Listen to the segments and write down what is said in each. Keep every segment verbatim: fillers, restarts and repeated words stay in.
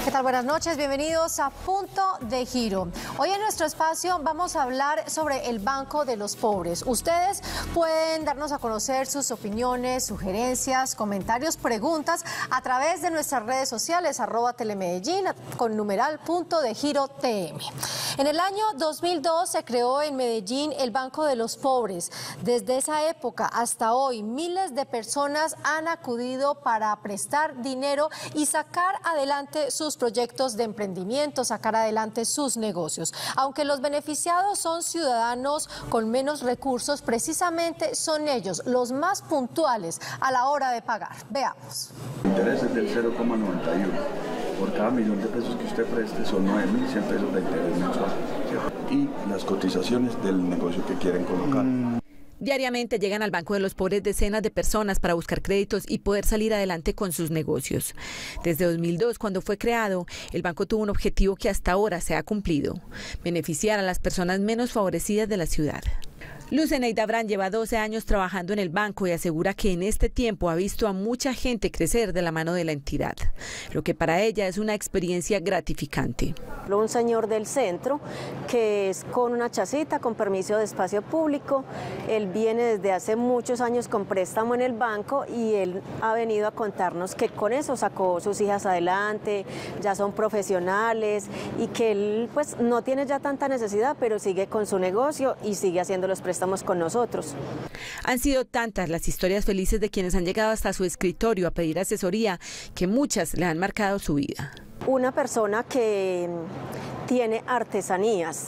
¿Qué tal? Buenas noches, bienvenidos a Punto de Giro. Hoy en nuestro espacio vamos a hablar sobre el Banco de los Pobres. Ustedes pueden darnos a conocer sus opiniones, sugerencias, comentarios, preguntas a través de nuestras redes sociales, arroba Telemedellín, con numeral Punto de Giro T M. En el año dos mil dos se creó en Medellín el Banco de los Pobres. Desde esa época hasta hoy, miles de personas han acudido para prestar dinero y sacar adelante sus proyectos de emprendimiento, sacar adelante sus negocios. Aunque los beneficiados son ciudadanos con menos recursos, precisamente son ellos los más puntuales a la hora de pagar. Veamos. El interés es del cero coma noventa y uno. Por cada millón de pesos que usted preste son nueve mil cien pesos de interés mensual. Y las cotizaciones del negocio que quieren colocar. Mm. Diariamente llegan al Banco de los Pobres decenas de personas para buscar créditos y poder salir adelante con sus negocios. Desde dos mil dos, cuando fue creado, el banco tuvo un objetivo que hasta ahora se ha cumplido: beneficiar a las personas menos favorecidas de la ciudad. Luz Eneida Brand lleva doce años trabajando en el banco y asegura que en este tiempo ha visto a mucha gente crecer de la mano de la entidad, lo que para ella es una experiencia gratificante. Un señor del centro que es con una chacita, con permiso de espacio público. Él viene desde hace muchos años con préstamo en el banco y él ha venido a contarnos que con eso sacó sus hijas adelante, ya son profesionales y que él pues no tiene ya tanta necesidad, pero sigue con su negocio y sigue haciendo los préstamos estamos con nosotros. Han sido tantas las historias felices de quienes han llegado hasta su escritorio a pedir asesoría que muchas le han marcado su vida. Una persona que tiene artesanías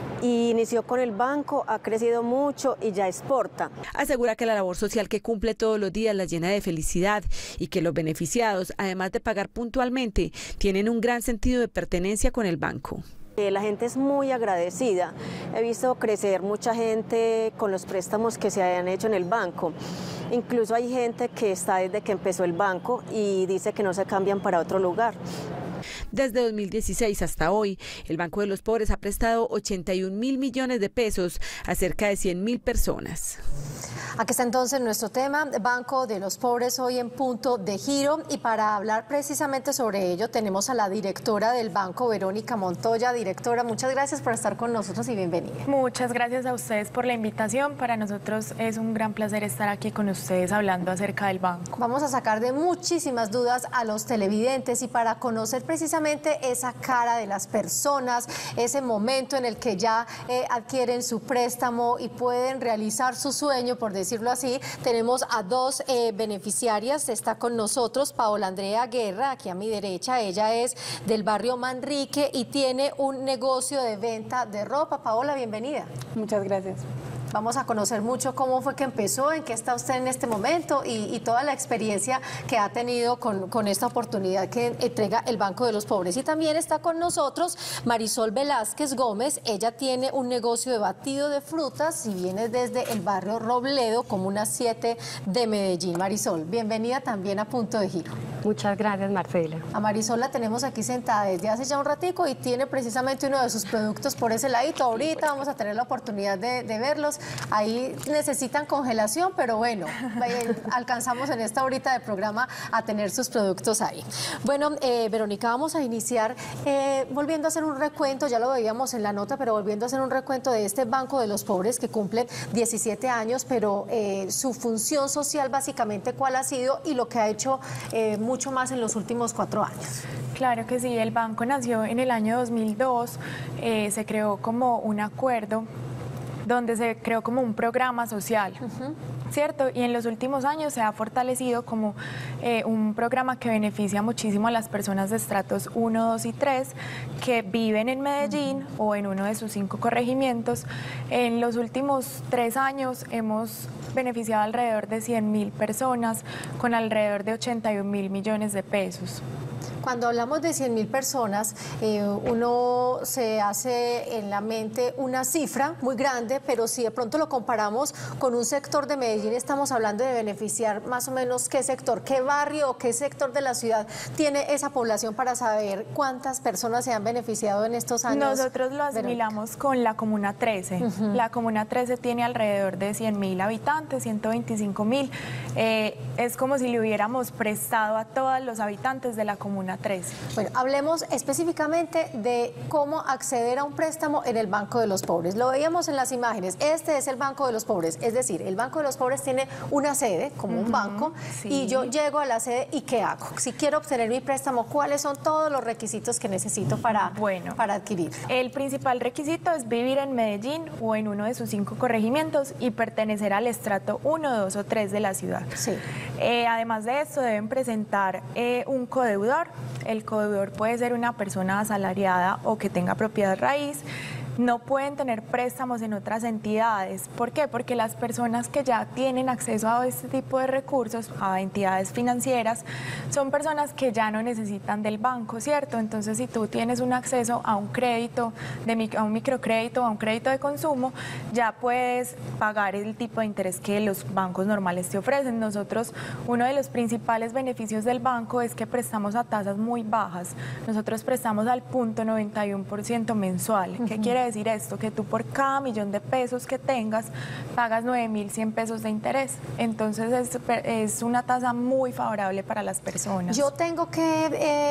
y inició con el banco, ha crecido mucho y ya exporta. Asegura que la labor social que cumple todos los días la llena de felicidad y que los beneficiados, además de pagar puntualmente, tienen un gran sentido de pertenencia con el banco. La gente es muy agradecida. He visto crecer mucha gente con los préstamos que se hayan hecho en el banco. Incluso hay gente que está desde que empezó el banco y dice que no se cambian para otro lugar. Desde dos mil dieciséis hasta hoy, el Banco de los Pobres ha prestado ochenta y un mil millones de pesos a cerca de cien mil personas. Aquí está entonces nuestro tema, Banco de los Pobres, hoy en Punto de Giro. Y para hablar precisamente sobre ello tenemos a la directora del banco, Verónica Montoya. Directora, muchas gracias por estar con nosotros y bienvenida. Muchas gracias a ustedes por la invitación. Para nosotros es un gran placer estar aquí con ustedes hablando acerca del banco. Vamos a sacar de muchísimas dudas a los televidentes y para conocer precisamente esa cara de las personas, ese momento en el que ya eh, adquieren su préstamo y pueden realizar su sueño, por decirlo así, tenemos a dos eh, beneficiarias. Está con nosotros Paola Andrea Guerra, aquí a mi derecha. Ella es del barrio Manrique y tiene un negocio de venta de ropa. Paola, bienvenida. Muchas gracias. Vamos a conocer mucho cómo fue que empezó, en qué está usted en este momento y, y toda la experiencia que ha tenido con, con esta oportunidad que entrega el Banco de los Pobres. Y también está con nosotros Marisol Velázquez Gómez. Ella tiene un negocio de batido de frutas y viene desde el barrio Robledo, Comuna siete de Medellín. Marisol, bienvenida también a Punto de Giro. Muchas gracias, Marcela. A Marisol la tenemos aquí sentada desde hace ya un ratico y tiene precisamente uno de sus productos por ese ladito. Ahorita vamos a tener la oportunidad de, de verlos. Ahí necesitan congelación, pero bueno, eh, alcanzamos en esta horita de programa a tener sus productos ahí. Bueno, eh, Verónica, vamos a iniciar eh, volviendo a hacer un recuento, ya lo veíamos en la nota, pero volviendo a hacer un recuento de este Banco de los Pobres que cumple diecisiete años, pero eh, su función social básicamente cuál ha sido y lo que ha hecho eh, mucho más en los últimos cuatro años. Claro que sí, el banco nació en el año dos mil dos, eh, se creó como un acuerdo donde se creó como un programa social, uh-huh. ¿cierto? Y en los últimos años se ha fortalecido como eh, un programa que beneficia muchísimo a las personas de estratos uno, dos y tres que viven en Medellín uh-huh. o en uno de sus cinco corregimientos. En los últimos tres años hemos beneficiado alrededor de cien mil personas con alrededor de ochenta y un mil millones de pesos. Cuando hablamos de cien mil personas, eh, uno se hace en la mente una cifra muy grande, pero si de pronto lo comparamos con un sector de Medellín, estamos hablando de beneficiar más o menos qué sector, qué barrio o qué sector de la ciudad tiene esa población para saber cuántas personas se han beneficiado en estos años. Nosotros lo asimilamos con la Comuna trece. Uh-huh. La Comuna trece tiene alrededor de cien mil habitantes, ciento veinticinco mil. Eh, es como si le hubiéramos prestado a todos los habitantes de la Comuna zona trece. Bueno, hablemos específicamente de cómo acceder a un préstamo en el Banco de los Pobres. Lo veíamos en las imágenes. Este es el Banco de los Pobres, es decir, el Banco de los Pobres tiene una sede, como un banco, sí. y yo llego a la sede y ¿qué hago? Si quiero obtener mi préstamo, ¿cuáles son todos los requisitos que necesito para, bueno, para adquirir? El principal requisito es vivir en Medellín o en uno de sus cinco corregimientos y pertenecer al estrato uno, dos o tres de la ciudad. Sí. Eh, además de esto, deben presentar eh, un codeudor. El codeudor puede ser una persona asalariada o que tenga propiedad raíz. No pueden tener préstamos en otras entidades. ¿Por qué? Porque las personas que ya tienen acceso a este tipo de recursos, a entidades financieras, son personas que ya no necesitan del banco, ¿cierto? Entonces, si tú tienes un acceso a un crédito, de, a un microcrédito, a un crédito de consumo, ya puedes pagar el tipo de interés que los bancos normales te ofrecen. Nosotros, uno de los principales beneficios del banco es que prestamos a tasas muy bajas. Nosotros prestamos al punto noventa y uno por ciento mensual. ¿Qué quiere decir esto? Que tú por cada millón de pesos que tengas pagas nueve mil cien pesos de interés. Entonces es, es una tasa muy favorable para las personas. Yo tengo que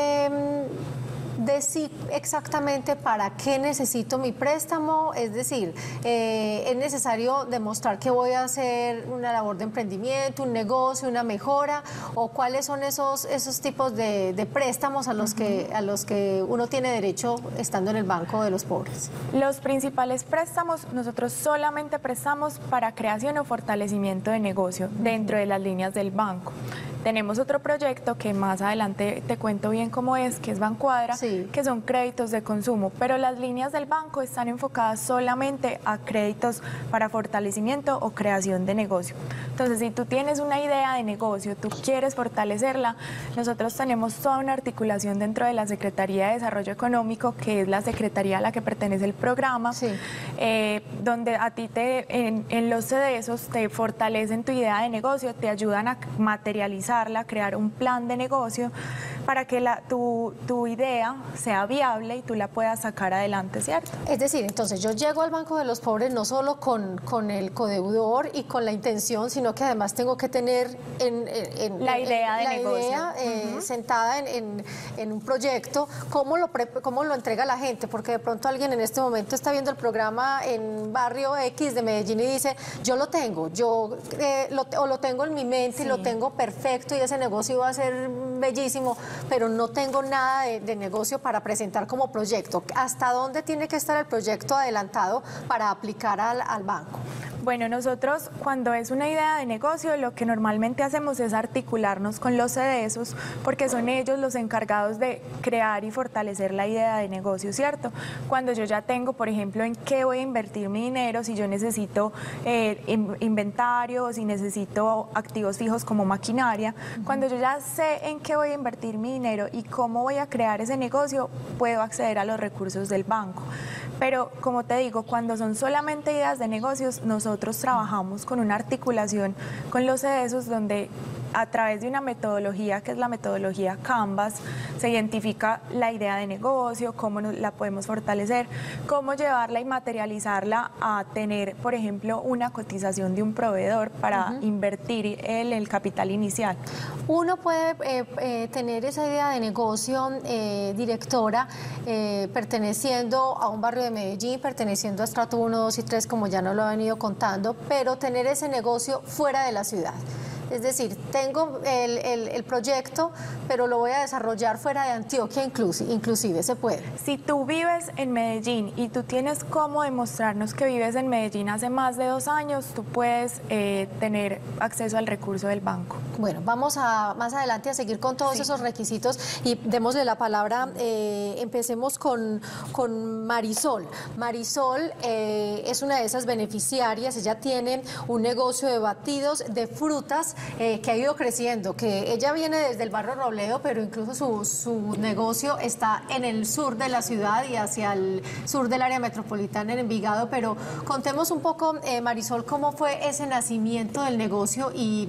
eh, decir exactamente para qué necesito mi préstamo, es decir, eh, es necesario demostrar que voy a hacer una labor de emprendimiento, un negocio, una mejora, o cuáles son esos, esos tipos de, de préstamos a los, uh-huh. que, a los que uno tiene derecho estando en el Banco de los Pobres. Los principales préstamos, nosotros solamente prestamos para creación o fortalecimiento de negocio uh-huh. dentro de las líneas del banco. Tenemos otro proyecto que más adelante te cuento bien cómo es, que es Bancuadra, sí. que son créditos de consumo, pero las líneas del banco están enfocadas solamente a créditos para fortalecimiento o creación de negocio. Entonces, si tú tienes una idea de negocio, tú quieres fortalecerla, nosotros tenemos toda una articulación dentro de la Secretaría de Desarrollo Económico, que es la secretaría a la que pertenece el programa, sí. eh, donde a ti te, en, en los C D Esos te fortalecen tu idea de negocio, te ayudan a materializar, crear un plan de negocio para que la, tu, tu idea sea viable y tú la puedas sacar adelante, ¿cierto? Es decir, entonces yo llego al Banco de los Pobres no solo con, con el codeudor y con la intención, sino que además tengo que tener en, en, la en, idea de la negocio. Idea, eh, uh-huh. sentada en, en, en un proyecto, ¿cómo lo, pre, cómo lo entrega la gente? Porque de pronto alguien en este momento está viendo el programa en Barrio X de Medellín y dice, yo lo tengo, yo eh, lo, o lo tengo en mi mente sí. y lo tengo perfecto y ese negocio va a ser bellísimo, pero no tengo nada de, de negocio para presentar como proyecto. ¿Hasta dónde tiene que estar el proyecto adelantado para aplicar al, al banco? Bueno, nosotros cuando es una idea de negocio, lo que normalmente hacemos es articularnos con los C D Esos, porque son ellos los encargados de crear y fortalecer la idea de negocio, ¿cierto? Cuando yo ya tengo, por ejemplo, en qué voy a invertir mi dinero, si yo necesito eh, inventario, si necesito activos fijos como maquinaria, uh-huh. cuando yo ya sé en qué voy a invertir mi dinero y cómo voy a crear ese negocio, puedo acceder a los recursos del banco. Pero, como te digo, cuando son solamente ideas de negocios, nosotros trabajamos con una articulación con los C D Esos donde a través de una metodología que es la metodología Canvas, se identifica la idea de negocio, cómo la podemos fortalecer, cómo llevarla y materializarla a tener, por ejemplo, una cotización de un proveedor para uh-huh. invertir el, el capital inicial. Uno puede eh, eh, tener esa idea de negocio, eh, directora, eh, perteneciendo a un barrio de Medellín, perteneciendo a estrato uno, dos y tres, como ya nos lo ha venido contando, pero tener ese negocio fuera de la ciudad. Es decir, tengo el, el, el proyecto, pero lo voy a desarrollar fuera de Antioquia, inclusive, inclusive se puede. Si tú vives en Medellín y tú tienes cómo demostrarnos que vives en Medellín hace más de dos años, tú puedes eh, tener acceso al recurso del banco. Bueno, vamos a más adelante a seguir con todos sí. esos requisitos y démosle la palabra, eh, empecemos con, con Marisol. Marisol eh, es una de esas beneficiarias, ella tiene un negocio de batidos de frutas, Eh, que ha ido creciendo, que ella viene desde el barrio Robledo, pero incluso su, su negocio está en el sur de la ciudad y hacia el sur del área metropolitana en Envigado, pero contemos un poco, eh, Marisol, cómo fue ese nacimiento del negocio y,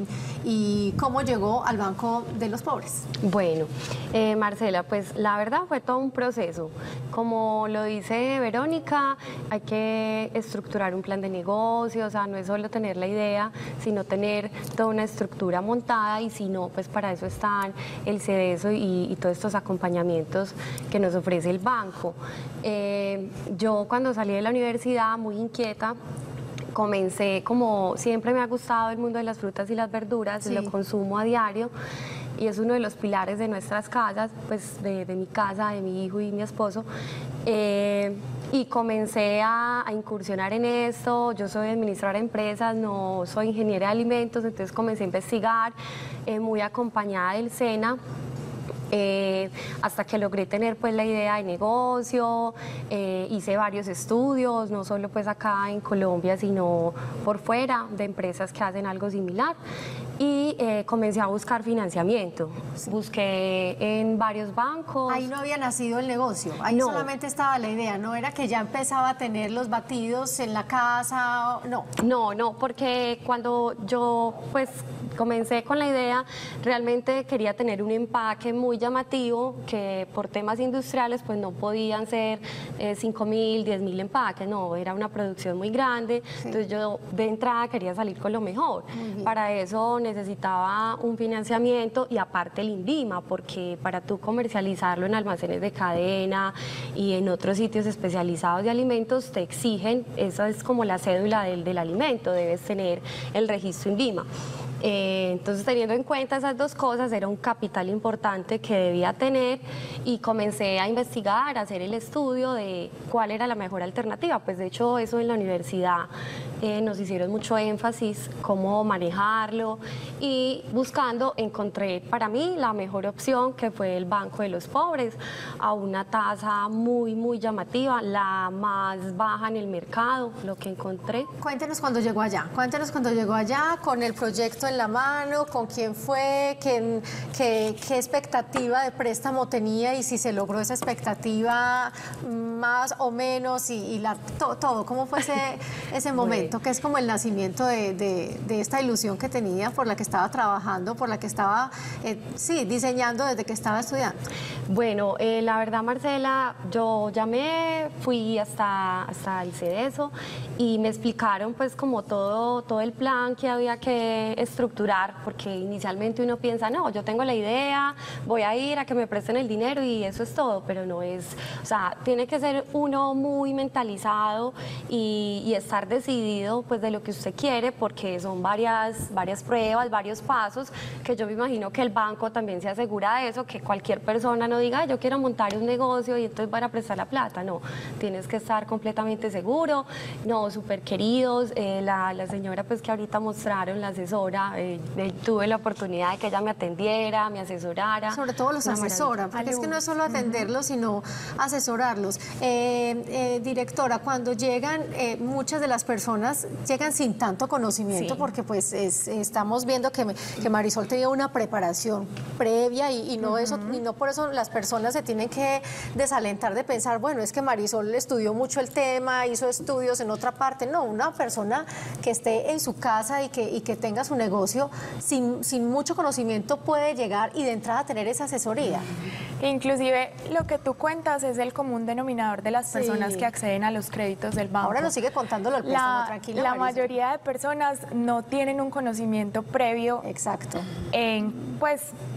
y cómo llegó al Banco de los Pobres. Bueno, eh, Marcela, pues la verdad fue todo un proceso. Como lo dice Verónica, hay que estructurar un plan de negocio, o sea, no es solo tener la idea, sino tener toda una estructura estructura montada, y si no, pues para eso están el CEDESO y, y todos estos acompañamientos que nos ofrece el banco. Eh, yo cuando salí de la universidad, muy inquieta, comencé, como siempre me ha gustado el mundo de las frutas y las verduras, sí. Lo consumo a diario y es uno de los pilares de nuestras casas, pues de, de mi casa, de mi hijo y mi esposo. Eh, y comencé a, a incursionar en esto. Yo soy administradora de empresas, no soy ingeniera de alimentos, entonces comencé a investigar, eh, muy acompañada del SENA. Eh, hasta que logré tener pues la idea de negocio, eh, hice varios estudios, no solo pues acá en Colombia, sino por fuera, de empresas que hacen algo similar, y eh, comencé a buscar financiamiento. Sí. Busqué en varios bancos. Ahí no había nacido el negocio, ahí no. Solamente estaba la idea, no era que ya empezaba a tener los batidos en la casa, no. No, no, porque cuando yo pues comencé con la idea, realmente quería tener un empaque muy llamativo, que por temas industriales pues no podían ser eh, cinco mil, diez mil empaques, no, era una producción muy grande, sí. Entonces yo de entrada quería salir con lo mejor. Para eso necesitaba un financiamiento y aparte el INVIMA, porque para tú comercializarlo en almacenes de cadena y en otros sitios especializados de alimentos te exigen, esa es como la cédula del, del alimento, debes tener el registro INVIMA. Eh, entonces, teniendo en cuenta esas dos cosas, era un capital importante que debía tener, y comencé a investigar, a hacer el estudio de cuál era la mejor alternativa. Pues de hecho eso en la universidad eh, nos hicieron mucho énfasis, cómo manejarlo, y buscando encontré para mí la mejor opción, que fue el Banco de los Pobres, a una tasa muy muy llamativa, la más baja en el mercado, lo que encontré. Cuéntenos cuando llegó allá, cuéntenos cuando llegó allá con el proyecto en la mano, con quién fue, qué, qué, qué expectativa de préstamo tenía y si se logró esa expectativa más o menos, y, y la, to, todo, ¿cómo fue ese, ese momento? Bueno. Que es como el nacimiento de, de, de esta ilusión que tenía, por la que estaba trabajando, por la que estaba, eh, sí, diseñando desde que estaba estudiando. Bueno, eh, la verdad, Marcela, yo llamé, fui hasta, hasta el CEDESO y me explicaron pues como todo, todo el plan que había que estructurar, porque inicialmente uno piensa, no, yo tengo la idea, voy a ir a que me presten el dinero y eso es todo, pero no es, o sea, tiene que ser uno muy mentalizado y, y estar decidido pues de lo que usted quiere, porque son varias, varias pruebas, varios pasos, que yo me imagino que el banco también se asegura de eso, que cualquier persona no diga, yo quiero montar un negocio y entonces van a prestar la plata, no, tienes que estar completamente seguro, no, súper queridos, eh, la, la señora pues que ahorita mostraron, la asesora, Eh, eh, tuve la oportunidad de que ella me atendiera, me asesorara. Sobre todo los asesora, porque es que no es solo atenderlos, uh-huh. sino asesorarlos. Eh, eh, directora, cuando llegan, eh, muchas de las personas llegan sin tanto conocimiento, sí. porque pues es, estamos viendo que, me, que Marisol tenía una preparación previa y, y, no uh-huh. eso, y no por eso las personas se tienen que desalentar de pensar, bueno, es que Marisol estudió mucho el tema, hizo estudios en otra parte. No, una persona que esté en su casa y que, y que tenga su negocio sin, sin mucho conocimiento puede llegar y de entrada tener esa asesoría. Inclusive lo que tú cuentas es el común denominador de las personas sí. que acceden a los créditos del banco. Ahora nos sigue contándolo el préstamo, la, tranquila. La Marisol. mayoría de personas no tienen un conocimiento previo. Exacto. En, pues,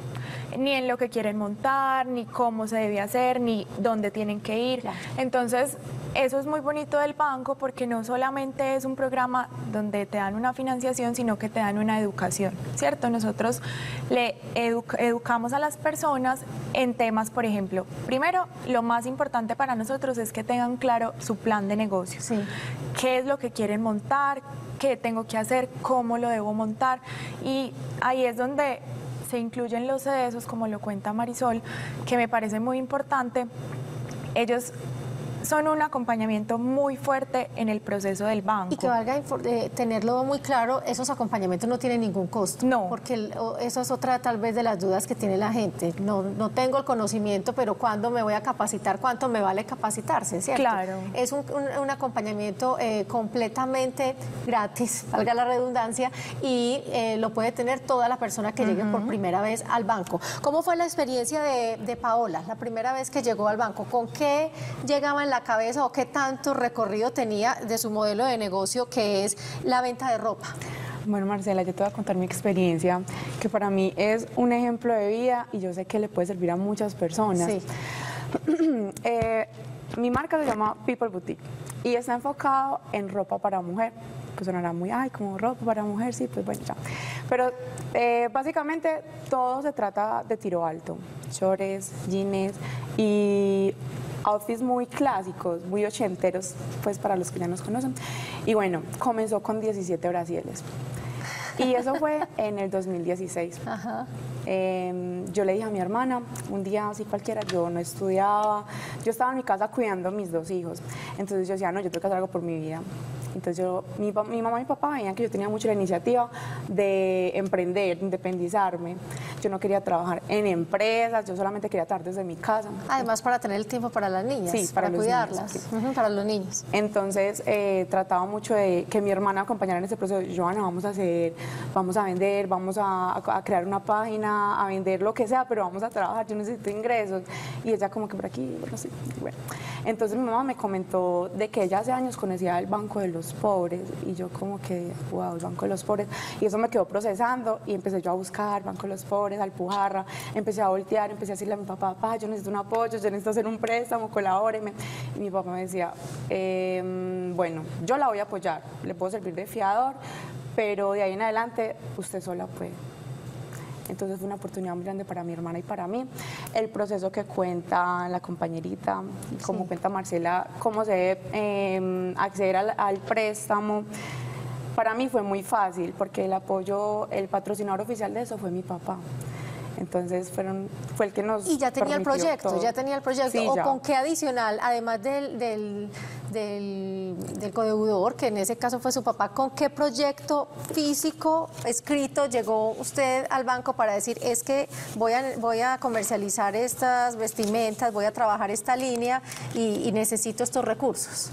ni en lo que quieren montar, ni cómo se debe hacer, ni dónde tienen que ir. Claro. Entonces, eso es muy bonito del banco, porque no solamente es un programa donde te dan una financiación, sino que te dan una educación, ¿cierto? Nosotros le edu educamos a las personas en temas, por ejemplo, primero, lo más importante para nosotros es que tengan claro su plan de negocio. Sí. ¿Qué es lo que quieren montar? ¿Qué tengo que hacer? ¿Cómo lo debo montar? Y ahí es donde se incluyen los CEDESOs, como lo cuenta Marisol, que me parece muy importante. Ellos son un acompañamiento muy fuerte en el proceso del banco. Y que valga eh, tenerlo muy claro, esos acompañamientos no tienen ningún costo. No. Porque el, eso es otra tal vez de las dudas que tiene la gente. No, no tengo el conocimiento, pero ¿cuándo me voy a capacitar? ¿Cuánto me vale capacitarse? ¿Cierto? Claro. Es un, un, un acompañamiento eh, completamente gratis, valga la redundancia, y eh, lo puede tener toda la persona que uh-huh. llegue por primera vez al banco. ¿Cómo fue la experiencia de, de Paola, la primera vez que llegó al banco? ¿Con qué llegaba en la cabeza o qué tanto recorrido tenía de su modelo de negocio, que es la venta de ropa? Bueno, Marcela, yo te voy a contar mi experiencia, que para mí es un ejemplo de vida y yo sé que le puede servir a muchas personas. Sí. eh, mi marca se llama People Boutique y está enfocado en ropa para mujer. Pues sonará muy, ay, como ropa para mujer, sí, pues bueno, ya. Pero eh, básicamente todo se trata de tiro alto, shorts, jeans y outfits muy clásicos, muy ochenteros, pues para los que ya nos conocen. Y bueno, comenzó con diecisiete brasieres. Y eso fue en el dos mil dieciséis. Ajá. Eh, yo le dije a mi hermana, un día así cualquiera, yo no estudiaba, yo estaba en mi casa cuidando a mis dos hijos. Entonces yo decía, no, yo tengo que hacer algo por mi vida. Entonces yo, mi, mi mamá y mi papá veían que yo tenía mucho la iniciativa de emprender, de independizarme. Yo no quería trabajar en empresas, yo solamente quería trabajar desde mi casa. Además, para tener el tiempo para las niñas, Sí, para para, los cuidarlas, niños, sí. Ujú, para los niños. Entonces eh, trataba mucho de que mi hermana acompañara en ese proceso. Joana, vamos a hacer, vamos a vender, vamos a, a crear una página, a vender lo que sea, pero vamos a trabajar, yo necesito ingresos. Y ella como que por aquí, bueno, sí, bueno. Entonces mi mamá me comentó de que ella hace años conocía el Banco de los Pobres y yo como que, wow, el Banco de los Pobres. Y eso me quedó procesando y empecé yo a buscar Banco de los Pobres, Alpujarra, empecé a voltear, empecé a decirle a mi papá, papá, yo necesito un apoyo, yo necesito hacer un préstamo, colabóreme. Y mi papá me decía, eh, bueno, yo la voy a apoyar, le puedo servir de fiador, pero de ahí en adelante usted sola puede. Entonces fue una oportunidad muy grande para mi hermana y para mí. El proceso que cuenta la compañerita, como sí. cuenta Marcela, cómo se debe eh, acceder al, al préstamo, para mí fue muy fácil porque el apoyo, el patrocinador oficial de eso fue mi papá. Entonces fueron, fue el que nos Y ya tenía el proyecto, todo. ya tenía el proyecto. Sí, ¿O ya. con qué adicional, además del, del, del, del codeudor, que en ese caso fue su papá, con qué proyecto físico, escrito, llegó usted al banco para decir, es que voy a, voy a comercializar estas vestimentas, voy a trabajar esta línea y, y necesito estos recursos?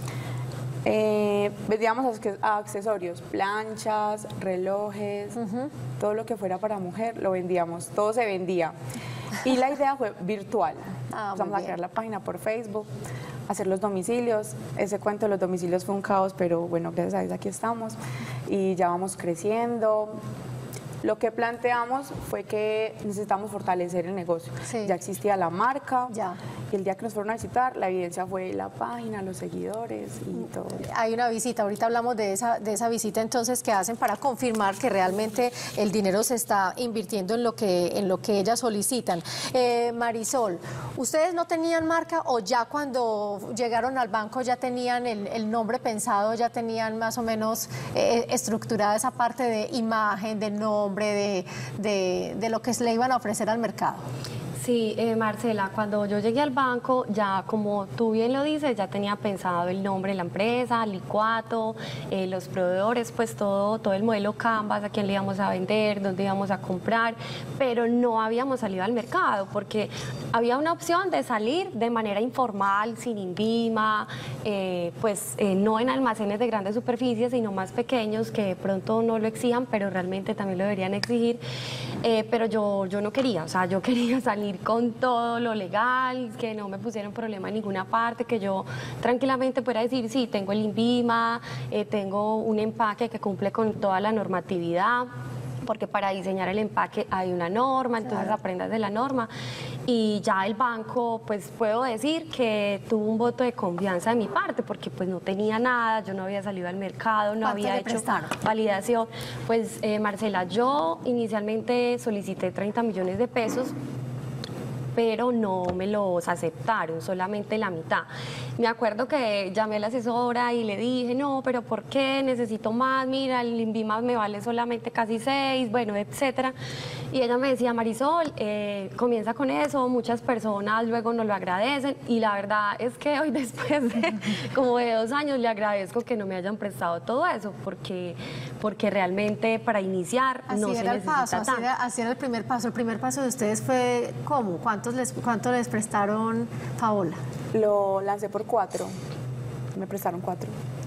Eh, vendíamos accesorios, planchas, relojes, uh-huh. todo lo que fuera para mujer lo vendíamos, todo se vendía. Y la idea fue virtual. Ah, Vamos a crear la página por Facebook, hacer los domicilios. Ese cuento de los domicilios fue un caos, pero bueno, gracias a Dios aquí estamos y ya vamos creciendo. Lo que planteamos fue que necesitamos fortalecer el negocio. Sí. Ya existía la marca ya. y el día que nos fueron a visitar, la evidencia fue la página, los seguidores y todo. Hay una visita, ahorita hablamos de esa, de esa visita entonces que hacen para confirmar que realmente el dinero se está invirtiendo en lo que, en lo que ellas solicitan. Eh, Marisol, ¿ustedes no tenían marca o ya cuando llegaron al banco ya tenían el, el nombre pensado, ya tenían más o menos eh, estructurada esa parte de imagen, de nombre? De, de, de lo que le iban a ofrecer al mercado? Sí, eh, Marcela, cuando yo llegué al banco, ya como tú bien lo dices, ya tenía pensado el nombre de la empresa, Licuato, eh, los proveedores, pues todo, todo el modelo Canvas, a quién le íbamos a vender, dónde íbamos a comprar, pero no habíamos salido al mercado porque había una opción de salir de manera informal, sin INVIMA, eh, pues eh, no en almacenes de grandes superficies, sino más pequeños que de pronto no lo exijan, pero realmente también lo deberían exigir, eh, pero yo, yo no quería, o sea, yo quería salir con todo lo legal, que no me pusieran problema en ninguna parte, que yo tranquilamente pudiera decir, sí, tengo el INVIMA, eh, tengo un empaque que cumple con toda la normatividad, porque para diseñar el empaque hay una norma, entonces claro. aprendas de la norma. Y ya el banco, pues puedo decir que tuvo un voto de confianza de mi parte, porque pues no tenía nada, yo no había salido al mercado, no había hecho prestaron? validación. Pues eh, Marcela, yo inicialmente solicité treinta millones de pesos, pero no me los aceptaron, solamente la mitad. Me acuerdo que llamé a la asesora y le dije, no, pero ¿por qué? Necesito más, mira, el INVIMA me vale solamente casi seis, bueno, etcétera. Y ella me decía, Marisol, eh, comienza con eso, muchas personas luego nos lo agradecen, y la verdad es que hoy después de como de dos años le agradezco que no me hayan prestado todo eso, porque, porque realmente para iniciar así no era se el necesita paso, tanto. Así era, así era el primer paso. El primer paso de ustedes fue, ¿cómo? ¿Cuántos les, cuánto les prestaron, Paola? Lo lancé por cuatro, me prestaron cuatro.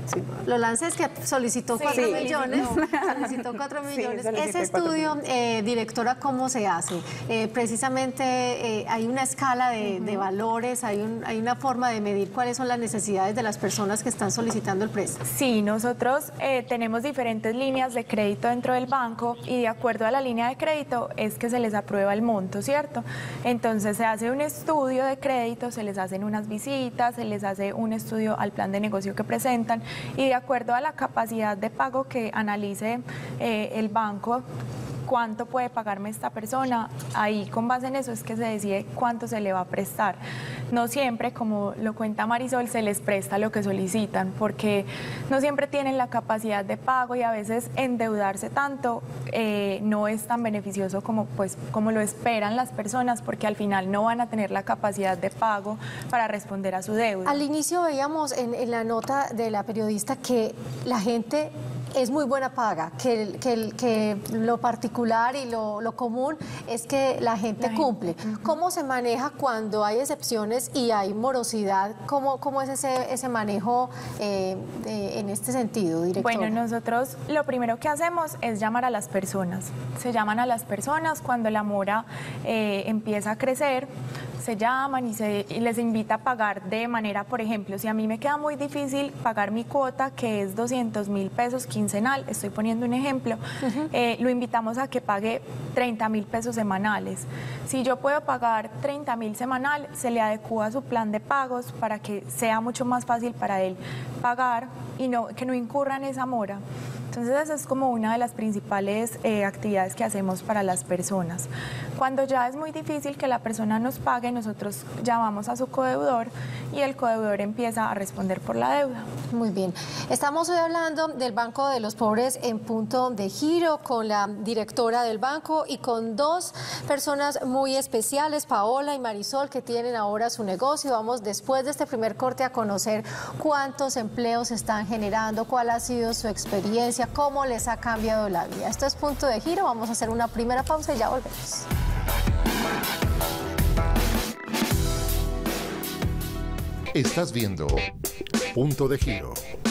Sí. Lo lancé es que solicitó cuatro Sí. millones. Solicitó cuatro Sí, millones. solicité Ese cuatro estudio, eh, directora, ¿cómo se hace? Eh, precisamente eh, hay una escala de, de valores, hay, un, hay una forma de medir cuáles son las necesidades de las personas que están solicitando el préstamo. Sí, nosotros eh, tenemos diferentes líneas de crédito dentro del banco y de acuerdo a la línea de crédito es que se les aprueba el monto, ¿cierto? Entonces se hace un estudio de crédito, se les hacen unas visitas, se les hace un estudio al plan de negocio que presentan y de acuerdo a la capacidad de pago que analice eh, el banco, cuánto puede pagarme esta persona, ahí con base en eso es que se decide cuánto se le va a prestar. No siempre, como lo cuenta Marisol, se les presta lo que solicitan, porque no siempre tienen la capacidad de pago y a veces endeudarse tanto eh, no es tan beneficioso como, pues, como lo esperan las personas, porque al final no van a tener la capacidad de pago para responder a su deuda. Al inicio veíamos en, en la nota de la periodista que la gente es muy buena paga, que, que, que lo particular y lo, lo común es que la gente La cumple. gente, uh-huh. ¿Cómo se maneja cuando hay excepciones y hay morosidad? ¿Cómo, cómo es ese, ese manejo eh, de, en este sentido, directora? Bueno, nosotros lo primero que hacemos es llamar a las personas. Se llaman a las personas cuando la mora eh, empieza a crecer, se llaman y, se, y les invita a pagar de manera, por ejemplo, si a mí me queda muy difícil pagar mi cuota, que es doscientos mil pesos quincenal, estoy poniendo un ejemplo, uh-huh. eh, lo invitamos a que pague treinta mil pesos semanales. Si yo puedo pagar treinta mil semanal, se le adecúa su plan de pagos para que sea mucho más fácil para él pagar y no, que no incurra en esa mora. Entonces esa es como una de las principales eh, actividades que hacemos para las personas. Cuando ya es muy difícil que la persona nos pague, nosotros llamamos a su codeudor y el codeudor empieza a responder por la deuda. Muy bien. Estamos hoy hablando del Banco de los Pobres en Punto de Giro con la directora del banco y con dos personas muy especiales, Paola y Marisol, que tienen ahora su negocio. Vamos después de este primer corte a conocer cuántos empleos están generando, cuál ha sido su experiencia, cómo les ha cambiado la vida. Esto es Punto de Giro, vamos a hacer una primera pausa y ya volvemos. Estás viendo Punto de Giro.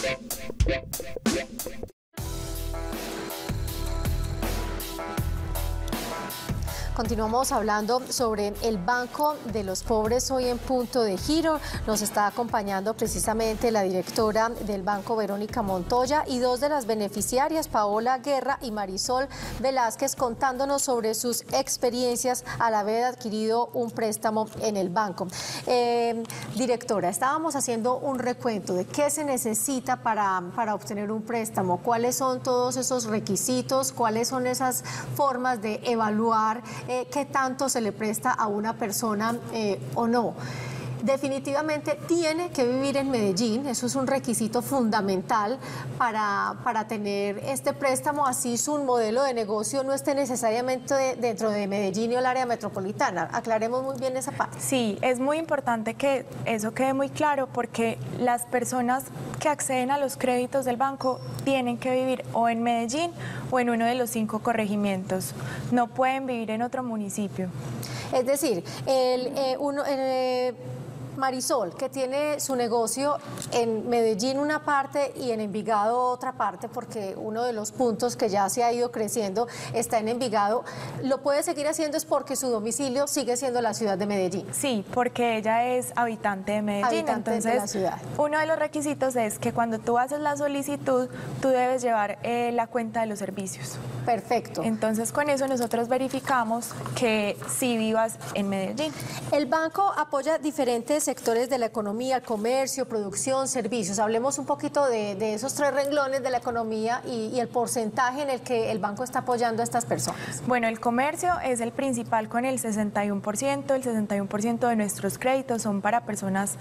Continuamos hablando sobre el Banco de los Pobres hoy en Punto de Giro. Nos está acompañando precisamente la directora del banco, Verónica Montoya, y dos de las beneficiarias, Paola Guerra y Marisol Velázquez, contándonos sobre sus experiencias al haber adquirido un préstamo en el banco. Eh, directora, estábamos haciendo un recuento de qué se necesita para, para obtener un préstamo, cuáles son todos esos requisitos, cuáles son esas formas de evaluar Eh, qué tanto se le presta a una persona eh, o no. Definitivamente tiene que vivir en Medellín, eso es un requisito fundamental para, para tener este préstamo, así su modelo de negocio no esté necesariamente de, dentro de Medellín o el área metropolitana. Aclaremos muy bien esa parte. Sí, es muy importante que eso quede muy claro porque las personas que acceden a los créditos del banco tienen que vivir o en Medellín o en uno de los cinco corregimientos, no pueden vivir en otro municipio. Es decir, el, eh, uno... Eh, Marisol, que tiene su negocio en Medellín una parte y en Envigado otra parte, porque uno de los puntos que ya se ha ido creciendo está en Envigado, ¿lo puede seguir haciendo es porque su domicilio sigue siendo la ciudad de Medellín? Sí, porque ella es habitante de Medellín, habitante entonces de la ciudad. Uno de los requisitos es que cuando tú haces la solicitud, tú debes llevar eh, la cuenta de los servicios. Perfecto. Entonces con eso nosotros verificamos que sí vivas en Medellín. El banco apoya diferentes sectores de la economía, comercio, producción, servicios. Hablemos un poquito de, de esos tres renglones de la economía y, y el porcentaje en el que el banco está apoyando a estas personas. Bueno, el comercio es el principal con el sesenta y uno por ciento. El sesenta y uno por ciento de nuestros créditos son para personas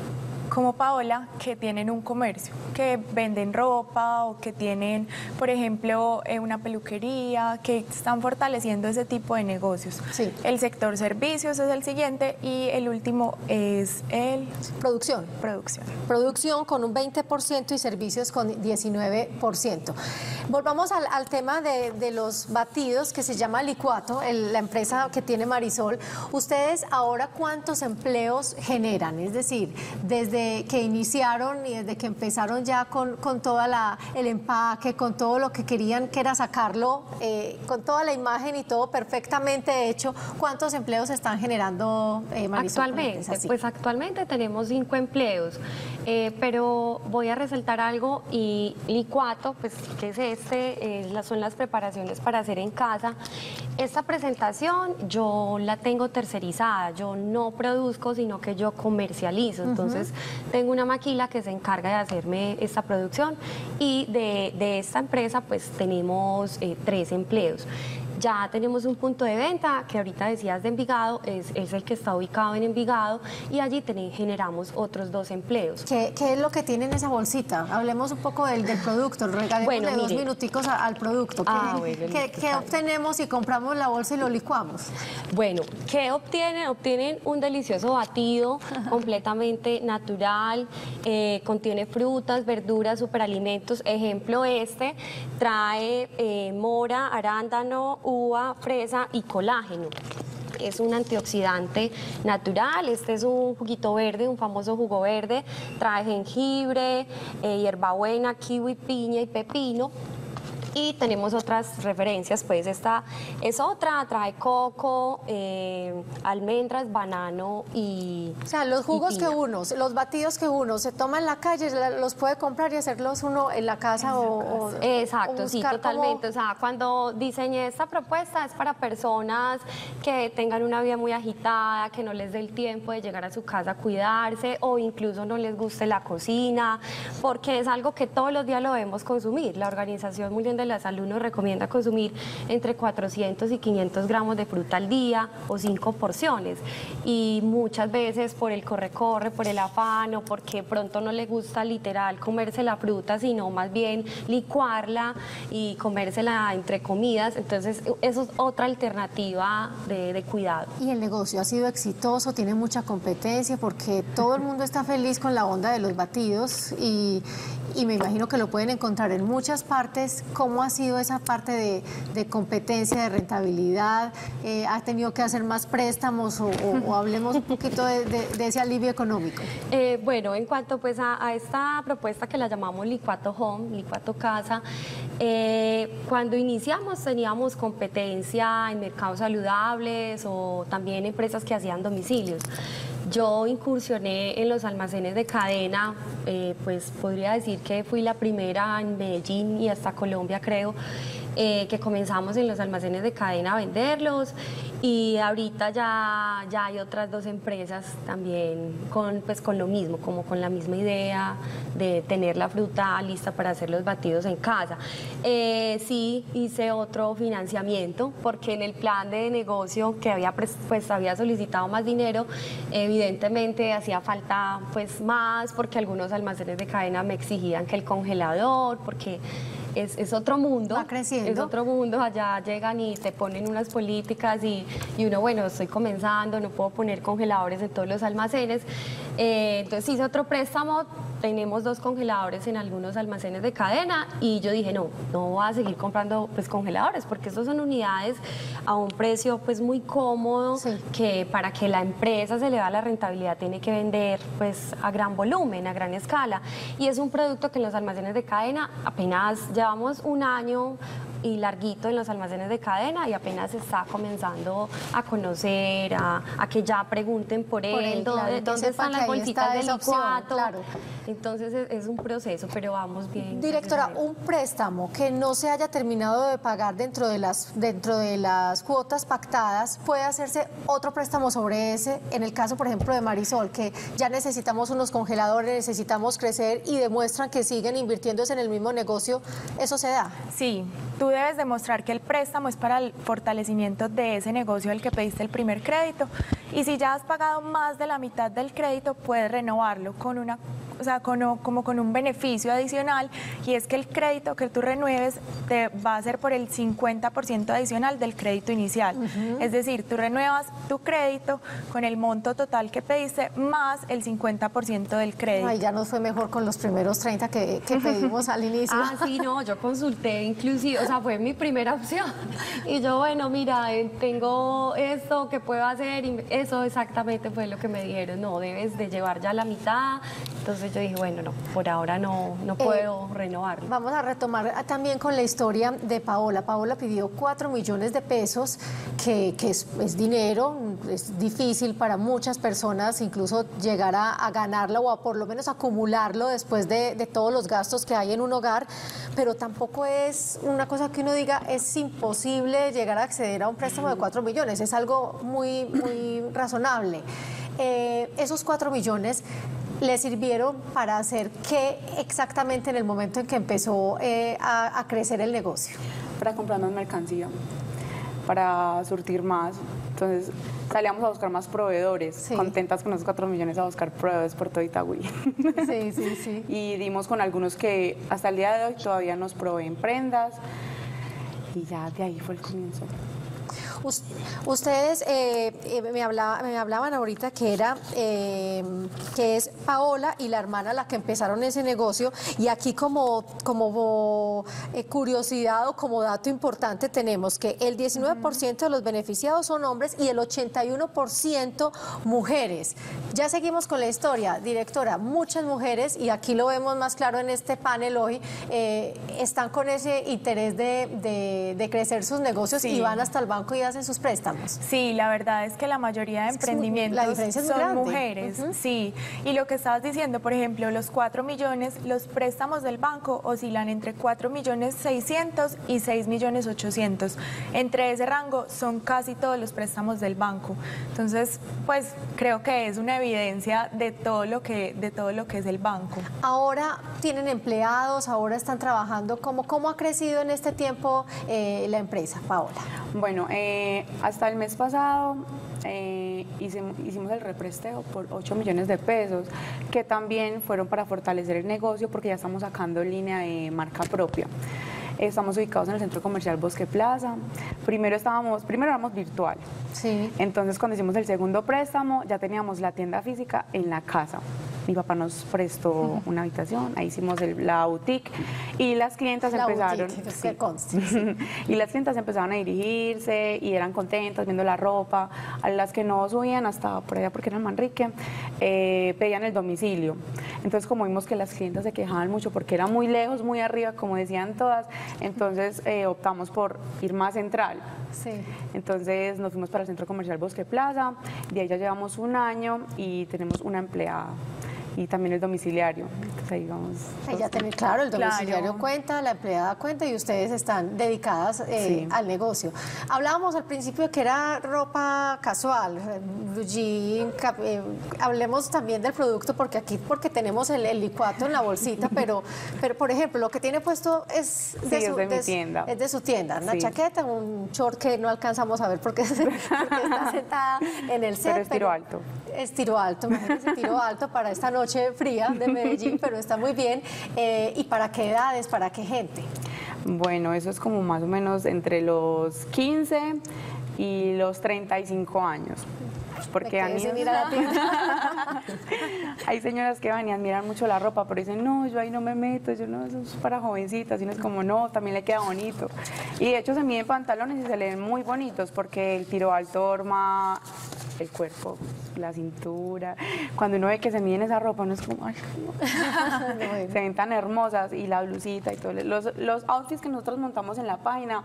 como Paola, que tienen un comercio, que venden ropa o que tienen, por ejemplo, eh, una peluquería, que están fortaleciendo ese tipo de negocios. Sí. El sector servicios es el siguiente y el último es el... Producción. Producción. Producción con un veinte por ciento y servicios con diecinueve por ciento. Volvamos al, al tema de, de los batidos que se llama Licuato, el, la empresa que tiene Marisol. ¿Ustedes ahora cuántos empleos generan? Es decir, desde que iniciaron y desde que empezaron ya con, con toda la el empaque, con todo lo que querían, que era sacarlo, eh, con toda la imagen y todo perfectamente hecho, ¿cuántos empleos están generando, eh, Marisol? Actualmente, pues actualmente tenemos cinco empleos, eh, pero voy a resaltar algo, y Licuato, pues que es este, eh, son las preparaciones para hacer en casa. Esta presentación yo la tengo tercerizada, yo no produzco, sino que yo comercializo, entonces uh-huh. tengo una maquila que se encarga de hacerme esta producción, y de, de esta empresa pues tenemos eh, tres empleos. Ya tenemos un punto de venta que ahorita decías de Envigado, es, es el que está ubicado en Envigado, y allí ten, generamos otros dos empleos. ¿Qué, ¿Qué es lo que tiene en esa bolsita? Hablemos un poco del, del producto, regalemos bueno, de dos minuticos a, al producto. ¿Qué, ah, bueno, ¿qué, ¿qué obtenemos si compramos la bolsa y lo licuamos? Bueno, ¿qué obtienen? Obtienen un delicioso batido completamente natural, eh, contiene frutas, verduras, superalimentos. Ejemplo, este trae eh, mora, arándano, uva, fresa y colágeno. Es un antioxidante natural. Este es un juguito verde, un famoso jugo verde. Trae jengibre, eh, hierbabuena, kiwi, piña y pepino. Y tenemos otras referencias, pues esta es otra, trae coco, eh, almendras, banano y O sea, los jugos que uno, los batidos que uno se toma en la calle, los puede comprar y hacerlos uno en la casa o, o Exacto, o sí, totalmente. Como... O sea, cuando diseñé esta propuesta es para personas que tengan una vida muy agitada, que no les dé el tiempo de llegar a su casa a cuidarse, o incluso no les guste la cocina, porque es algo que todos los días lo debemos consumir. La Organización Mundial de la Salud nos recomienda consumir entre cuatrocientos y quinientos gramos de fruta al día, o cinco porciones, y muchas veces por el corre-corre, por el afán, o porque pronto no le gusta literal comerse la fruta, sino más bien licuarla y comérsela entre comidas. Entonces eso es otra alternativa de, de cuidado. Y el negocio ha sido exitoso, tiene mucha competencia, porque todo el mundo está feliz con la onda de los batidos, y, y me imagino que lo pueden encontrar en muchas partes. ¿Cómo ha sido esa parte de, de competencia, de rentabilidad? Eh, ¿Ha tenido que hacer más préstamos o, o, o hablemos un poquito de, de, de ese alivio económico? Eh, bueno, en cuanto pues a, a esta propuesta que la llamamos Licuato Home, Licuato Casa, eh, cuando iniciamos teníamos competencia en mercados saludables o también empresas que hacían domicilios. Yo incursioné en los almacenes de cadena, eh, pues podría decir que fui la primera en Medellín y hasta Colombia, creo, eh, que comenzamos en los almacenes de cadena a venderlos, y ahorita ya, ya hay otras dos empresas también con, pues, con lo mismo, como con la misma idea de tener la fruta lista para hacer los batidos en casa. Eh, sí hice otro financiamiento, porque en el plan de negocio que había, pues, había solicitado más dinero, evidentemente hacía falta pues más, porque algunos almacenes de cadena me exigían que el congelador, porque es, es otro mundo. Va creciendo. Es otro mundo, allá llegan y te ponen unas políticas y, y uno, bueno, estoy comenzando, no puedo poner congeladores en todos los almacenes. Eh, entonces hice otro préstamo, tenemos dos congeladores en algunos almacenes de cadena, y yo dije, no, no voy a seguir comprando pues congeladores, porque estos son unidades a un precio pues muy cómodo, sí. que para que la empresa se le da la rentabilidad tiene que vender pues a gran volumen, a gran escala, y es un producto que en los almacenes de cadena apenas llevamos un año y larguito en los almacenes de cadena, y apenas está comenzando a conocer, a, a que ya pregunten por, por él, él claro, dónde, dónde están las bolsitas de licuato. Claro. Entonces es, es un proceso, pero vamos bien. Directora, un préstamo que no se haya terminado de pagar dentro de las dentro de las cuotas pactadas, ¿puede hacerse otro préstamo sobre ese? En el caso, por ejemplo, de Marisol, que ya necesitamos unos congeladores, necesitamos crecer, y demuestran que siguen invirtiéndose en el mismo negocio, ¿eso se da? Sí, tú debes demostrar que el préstamo es para el fortalecimiento de ese negocio del que pediste el primer crédito, y si ya has pagado más de la mitad del crédito, puedes renovarlo con una o sea, con, como con un beneficio adicional, y es que el crédito que tú renueves te va a ser por el cincuenta por ciento adicional del crédito inicial. Uh-huh. Es decir, tú renuevas tu crédito con el monto total que pediste más el cincuenta por ciento del crédito. Ay, ya nos fue mejor con los primeros treinta que, que pedimos al inicio. Ah, sí, no, yo consulté inclusive, o sea, fue mi primera opción. Y yo, bueno, mira, eh, tengo esto que puedo hacer, y eso exactamente fue lo que me dijeron, no, debes de llevar ya la mitad. Entonces yo dije, bueno, no, por ahora no, no puedo eh, renovarlo. Vamos a retomar también con la historia de Paola. Paola pidió cuatro millones de pesos, que, que es, es dinero, es difícil para muchas personas incluso llegar a, a ganarlo o a por lo menos acumularlo después de, de todos los gastos que hay en un hogar, pero tampoco es una cosa que uno diga, es imposible llegar a acceder a un préstamo de cuatro millones, es algo muy, muy razonable. Eh, esos cuatro millones le sirvieron para hacer qué exactamente en el momento en que empezó eh, a, a crecer el negocio. Para comprar más mercancía, para surtir más. Entonces salíamos a buscar más proveedores, sí. Contentas con esos cuatro millones a buscar proveedores por todo Itagüí. Sí, sí, sí. Y dimos con algunos que hasta el día de hoy todavía nos proveen prendas, y ya de ahí fue el comienzo. Ustedes eh, eh, me, hablaba, me hablaban ahorita que era eh, que es Paola y la hermana la que empezaron ese negocio, y aquí como, como eh, curiosidad o como dato importante tenemos que el diecinueve por ciento de los beneficiados son hombres y el ochenta y uno por ciento mujeres. Ya seguimos con la historia, directora, muchas mujeres, y aquí lo vemos más claro en este panel hoy, eh, están con ese interés de, de, de crecer sus negocios, sí. Y van hasta el banco y hacen sus préstamos. Sí, la verdad es que la mayoría de es emprendimientos la diferencia es son grande. Mujeres, uh-huh. Sí. Y lo que estabas diciendo, por ejemplo, los cuatro millones, los préstamos del banco oscilan entre cuatro millones seiscientos y seis millones ochocientos. Entre ese rango son casi todos los préstamos del banco. Entonces, pues creo que es una evidencia de todo lo que, de todo lo que es el banco. Ahora tienen empleados, ahora están trabajando. ¿Cómo, cómo ha crecido en este tiempo eh, la empresa, Paola? Bueno, eh, hasta el mes pasado eh, hicimos, hicimos el represteo por ocho millones de pesos, que también fueron para fortalecer el negocio porque ya estamos sacando línea de marca propia. Estamos ubicados en el centro comercial Bosque Plaza. Primero estábamos, primero éramos virtual. Sí. Entonces, cuando hicimos el segundo préstamo, ya teníamos la tienda física en la casa. Mi papá nos prestó uh-huh. una habitación, ahí hicimos el, la boutique, y las clientas la empezaron boutique, sí, conste, sí. y las clientas empezaron a dirigirse y eran contentas viendo la ropa. A las que no subían hasta por allá porque eran Manrique, eh, pedían el domicilio. Entonces, como vimos que las clientas se quejaban mucho porque era muy lejos, muy arriba, como decían todas, entonces eh, optamos por ir más central. Sí. Entonces nos fuimos para el centro comercial Bosque Plaza, de ahí ya llevamos un año y tenemos una empleada. Y también el domiciliario. Entonces ahí vamos. Ahí ya tenés, claro, el domiciliario claro. cuenta, la empleada cuenta, y ustedes están dedicadas eh, sí. al negocio. Hablábamos al principio de que era ropa casual, blue jean, eh, hablemos también del producto, porque aquí porque tenemos el, el licuato en la bolsita, pero, pero por ejemplo, lo que tiene puesto es de, sí, su, es de, de mi tienda. Es de su tienda, una sí. chaqueta, un short que no alcanzamos a ver porque, porque está sentada en el set. Pero es tiro pero alto. Es tiro alto, imagínense, tiro alto para esta noche fría de Medellín, pero está muy bien. Eh, ¿Y para qué edades, para qué gente? Bueno, eso es como más o menos entre los quince y los treinta y cinco años. Porque han ido... mira la tienda. Hay señoras que van y admiran mucho la ropa, pero dicen, no, yo ahí no me meto, yo no, eso es para jovencitas, y no es como, no, también le queda bonito. Y de hecho se miden pantalones y se le ven muy bonitos, porque el tiro alto arma el cuerpo, la cintura. Cuando uno ve que se miden esa ropa, uno es como, ay, no. Se ven tan hermosas, y la blusita y todo. Los, los outfits que nosotros montamos en la página,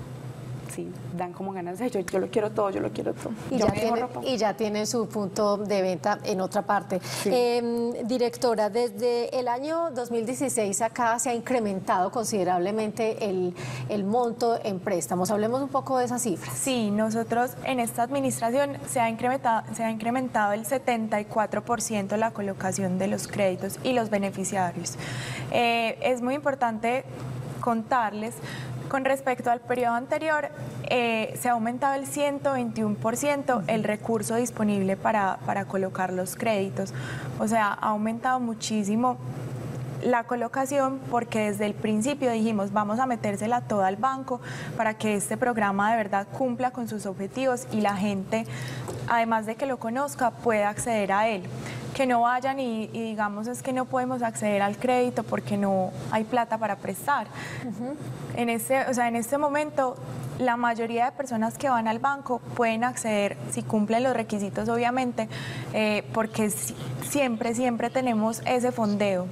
sí, dan como ganas de, yo, yo lo quiero todo, yo lo quiero todo. Y ya, tiene, y ya tiene su punto de venta en otra parte. Sí. Eh, directora, desde el año dos mil dieciséis acá se ha incrementado considerablemente el, el monto en préstamos. Hablemos un poco de esas cifras. Sí, nosotros en esta administración se ha incrementado, se ha incrementado el setenta y cuatro por ciento la colocación de los créditos y los beneficiarios. Eh, es muy importante contarles Con respecto al periodo anterior, eh, se ha aumentado el ciento veintiuno por ciento el recurso disponible para, para colocar los créditos. O sea, ha aumentado muchísimo la colocación porque desde el principio dijimos vamos a metérsela toda al banco para que este programa de verdad cumpla con sus objetivos y la gente, además de que lo conozca, pueda acceder a él. Que no vayan y, y digamos es que no podemos acceder al crédito porque no hay plata para prestar. Uh-huh. En este, o sea, en este momento la mayoría de personas que van al banco pueden acceder si cumplen los requisitos obviamente, eh, porque si, siempre, siempre tenemos ese fondeo.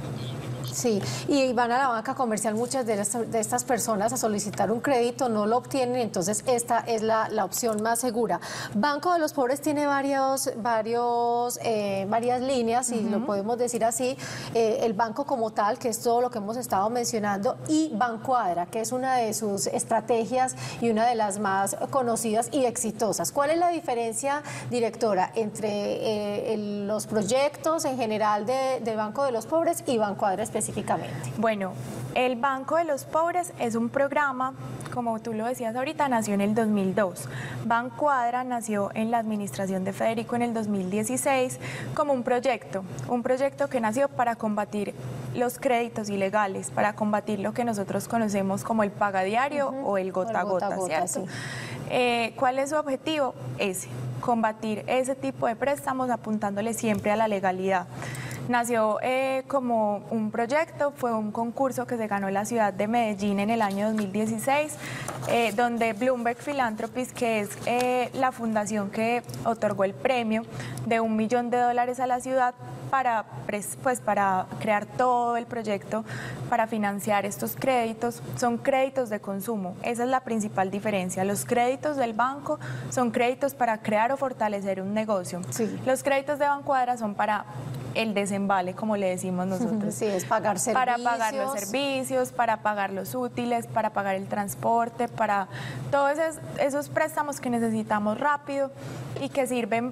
Sí, y van a la banca comercial muchas de, las, de estas personas a solicitar un crédito, no lo obtienen, entonces esta es la, la opción más segura. Banco de los Pobres tiene varios, varios, eh, varias líneas, si uh-huh. lo podemos decir así, eh, el banco como tal, que es todo lo que hemos estado mencionando, y Bancuadra, que es una de sus estrategias y una de las más conocidas y exitosas. ¿Cuál es la diferencia, directora, entre eh, el, los proyectos en general de, de Banco de los Pobres y Bancuadra específicamente? Bueno, el Banco de los Pobres es un programa, como tú lo decías ahorita, nació en el dos mil dos. Bancuadra nació en la administración de Federico en el dos mil dieciséis como un proyecto, un proyecto que nació para combatir los créditos ilegales, para combatir lo que nosotros conocemos como el pagadiario uh-huh. o el gota a gota, gota, gota ¿cierto? Sí. Eh, ¿Cuál es su objetivo? Ese, combatir ese tipo de préstamos apuntándole siempre a la legalidad. Nació eh, como un proyecto, fue un concurso que se ganó la ciudad de Medellín en el año dos mil dieciséis, eh, donde Bloomberg Philanthropies, que es eh, la fundación que otorgó el premio de un millón de dólares a la ciudad para, pues, para crear todo el proyecto, para financiar estos créditos, son créditos de consumo. Esa es la principal diferencia. Los créditos del banco son créditos para crear o fortalecer un negocio. Sí. Los créditos de Bancuadra son para el desembale, como le decimos nosotros. Sí, es pagar servicios. Para pagar los servicios, para pagar los útiles, para pagar el transporte, para todos esos, esos préstamos que necesitamos rápido y que sirven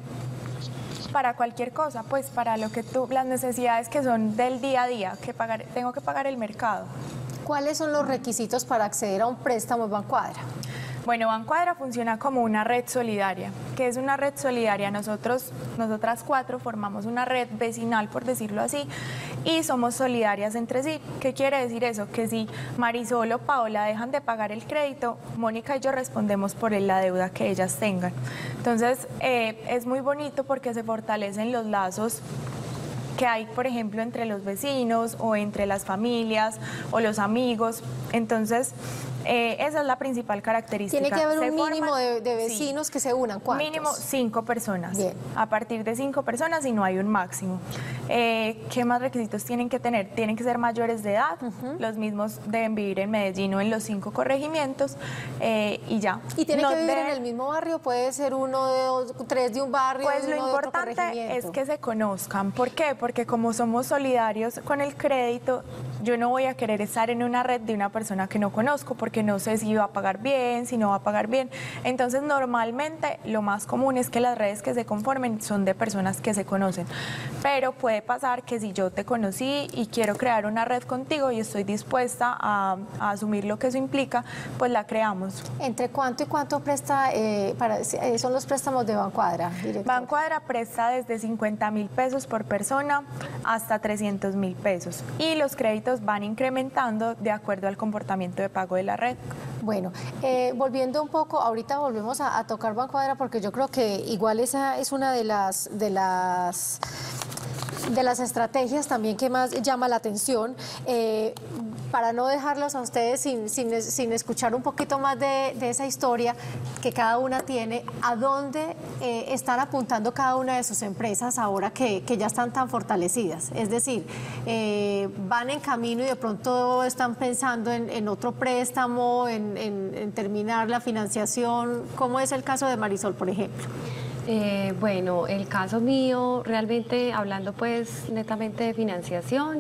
para cualquier cosa, pues para lo que tú, las necesidades que son del día a día, que pagar, tengo que pagar el mercado. ¿Cuáles son los requisitos para acceder a un préstamo en Bancuadra? Bueno, Bancuadra funciona como una red solidaria. ¿Qué es una red solidaria? Nosotros, nosotras cuatro formamos una red vecinal, por decirlo así, y somos solidarias entre sí. ¿Qué quiere decir eso? Que si Marisol o Paola dejan de pagar el crédito, Mónica y yo respondemos por la deuda que ellas tengan. Entonces, eh, es muy bonito porque se fortalecen los lazos que hay, por ejemplo, entre los vecinos o entre las familias o los amigos. Entonces, eh, esa es la principal característica. Tiene que haber se un mínimo forman, de, de vecinos sí, que se unan. ¿Cuántos? Mínimo cinco personas. Bien. A partir de cinco personas y no hay un máximo. Eh, ¿Qué más requisitos tienen que tener? Tienen que ser mayores de edad. Uh-huh. Los mismos deben vivir en Medellín o en los cinco corregimientos eh, y ya. ¿Y tiene no que vivir deben... en el mismo barrio? ¿Puede ser uno de dos, tres de un barrio? Pues lo uno importante es que se conozcan. ¿Por qué? Porque como somos solidarios con el crédito, yo no voy a querer estar en una red de una persona que no conozco porque no sé si va a pagar bien, si no va a pagar bien. Entonces, normalmente lo más común es que las redes que se conformen son de personas que se conocen. Pero puede pasar que si yo te conocí y quiero crear una red contigo y estoy dispuesta a, a asumir lo que eso implica, pues la creamos. ¿Entre cuánto y cuánto presta, eh, para, eh, son los préstamos de Bancuadra, directora? Bancuadra presta desde cincuenta mil pesos por persona hasta trescientos mil pesos y los créditos van incrementando de acuerdo al comportamiento de pago de la red. Bueno, eh, volviendo un poco, ahorita volvemos a, a tocar Bancuadra porque yo creo que igual esa es una de las de las de las estrategias también que más llama la atención. Eh, para no dejarlos a ustedes sin, sin, sin escuchar un poquito más de, de esa historia que cada una tiene, ¿a dónde eh, están apuntando cada una de sus empresas ahora que, que ya están tan fortalecidas? Es decir, eh, van en camino y de pronto están pensando en, en otro préstamo, en, en, en terminar la financiación. ¿Cómo es el caso de Marisol, por ejemplo? Eh, bueno, el caso mío, realmente hablando pues netamente de financiación,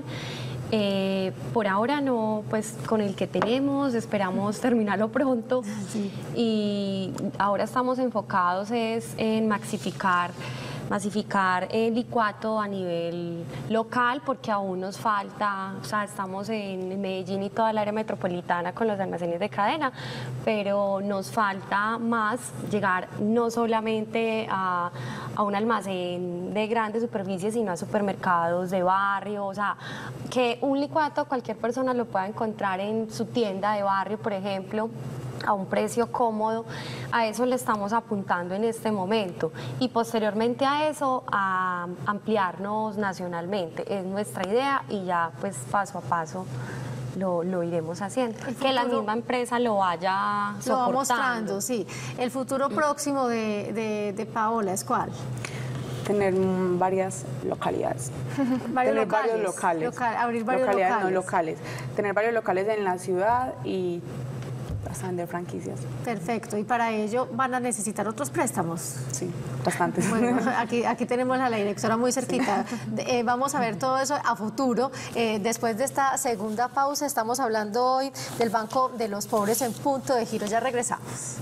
Eh, por ahora no, pues con el que tenemos, esperamos terminarlo pronto sí. Y ahora estamos enfocados es en maxificar, masificar el licuato a nivel local porque aún nos falta, o sea, estamos en Medellín y toda el área metropolitana con los almacenes de cadena, pero nos falta más llegar no solamente a, a un almacén de grandes superficies, sino a supermercados de barrio, o sea, que un licuato cualquier persona lo pueda encontrar en su tienda de barrio, por ejemplo, a un precio cómodo. A eso le estamos apuntando en este momento y posteriormente a eso a ampliarnos nacionalmente. Es nuestra idea y ya pues paso a paso Lo, lo iremos haciendo, que la misma empresa lo vaya soportando. Lo va mostrando, sí. El futuro próximo de, de, de Paola ¿es cuál? Tener mm, varias localidades. ¿Varios Tener locales? varios locales. Local, abrir varios localidades, locales. No locales. Tener varios locales en la ciudad y hasta vender franquicias. Perfecto. Y para ello van a necesitar otros préstamos. Sí, bastantes. Bueno, aquí, aquí tenemos a la directora muy cerquita. Eh, vamos a ver todo eso a futuro. Eh, después de esta segunda pausa, estamos hablando hoy del Banco de los Pobres en Punto de Giro. Ya regresamos.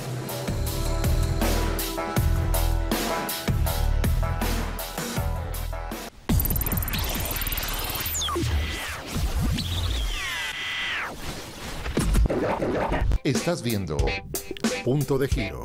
Estás viendo Punto de Giro.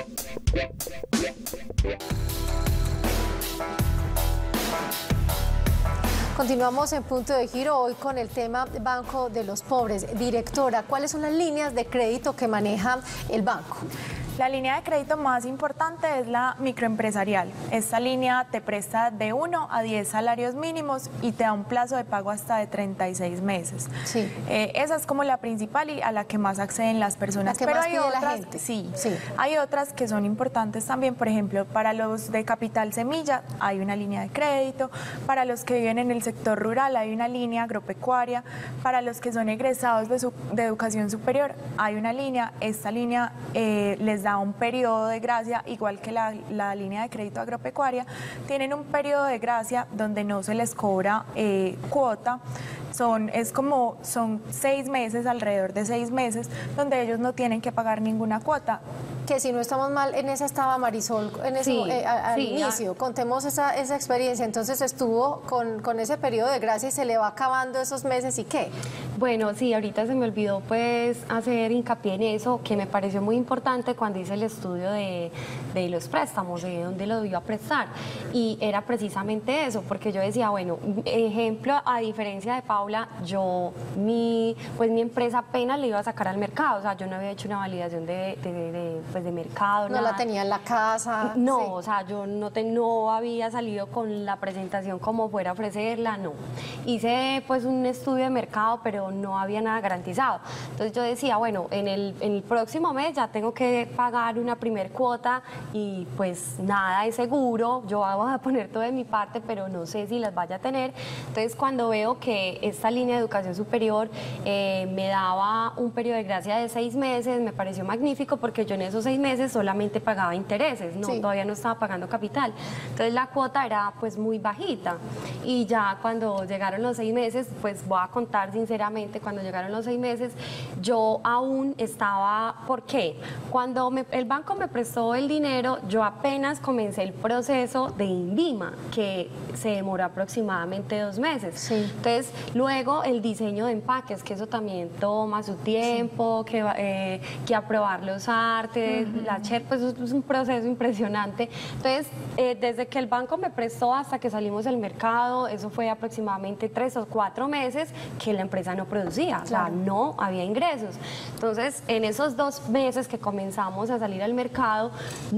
Continuamos en Punto de Giro hoy con el tema Banco de los Pobres. Directora, ¿cuáles son las líneas de crédito que maneja el banco? La línea de crédito más importante es la microempresarial. Esta línea te presta de uno a diez salarios mínimos y te da un plazo de pago hasta de treinta y seis meses. Sí. Eh, esa es como la principal y a la que más acceden las personas. La que Pero más hay pide la otras, gente. Sí, Sí. hay otras que son importantes también. Por ejemplo, para los de Capital Semilla hay una línea de crédito. Para los que viven en el sector rural hay una línea agropecuaria. Para los que son egresados de, su, de educación superior hay una línea. Esta línea eh, les da da un periodo de gracia, igual que la, la línea de crédito agropecuaria, tienen un periodo de gracia donde no se les cobra eh, cuota. Son, es como, son seis meses, alrededor de seis meses, donde ellos no tienen que pagar ninguna cuota. Que si no estamos mal, en esa estaba Marisol, en ese, Sí, eh, a- al sí, inicio. Contemos esa, esa experiencia. Entonces estuvo con, con ese periodo de gracia y se le va acabando esos meses, ¿y qué? Bueno, sí, ahorita se me olvidó pues hacer hincapié en eso, que me pareció muy importante cuando hice el estudio de, de los préstamos, de dónde lo iba a prestar. Y era precisamente eso, porque yo decía, bueno, ejemplo, a diferencia de Paula, yo, mi, pues mi empresa apenas le iba a sacar al mercado, o sea, yo no había hecho una validación de, de, de, de, pues de mercado. No nada. la tenía en la casa. No, sí. o sea, yo no, te, no había salido con la presentación como fuera a ofrecerla, no. Hice pues un estudio de mercado, pero no había nada garantizado. Entonces yo decía, bueno, en el, en el próximo mes ya tengo que pagar una primer cuota y pues nada es seguro, yo voy a poner todo de mi parte, pero no sé si las vaya a tener. Entonces cuando veo que esta línea de educación superior eh, me daba un periodo de gracia de seis meses, me pareció magnífico porque yo en esos seis meses solamente pagaba intereses, no, Sí. todavía no estaba pagando capital. Entonces la cuota era pues muy bajita y ya cuando llegaron los seis meses, pues voy a contar sinceramente, cuando llegaron los seis meses, yo aún estaba, ¿por qué? Cuando me, el banco me prestó el dinero, yo apenas comencé el proceso de INVIMA, que se demoró aproximadamente dos meses. Sí. Entonces, luego el diseño de empaques, que eso también toma su tiempo, sí. que, eh, que aprobar los artes, uh-huh. la C H E R, pues es un proceso impresionante. Entonces, eh, desde que el banco me prestó hasta que salimos del mercado, eso fue aproximadamente tres o cuatro meses que la empresa no producía, claro. o sea, no había ingresos. Entonces, en esos dos meses que comenzamos a salir al mercado,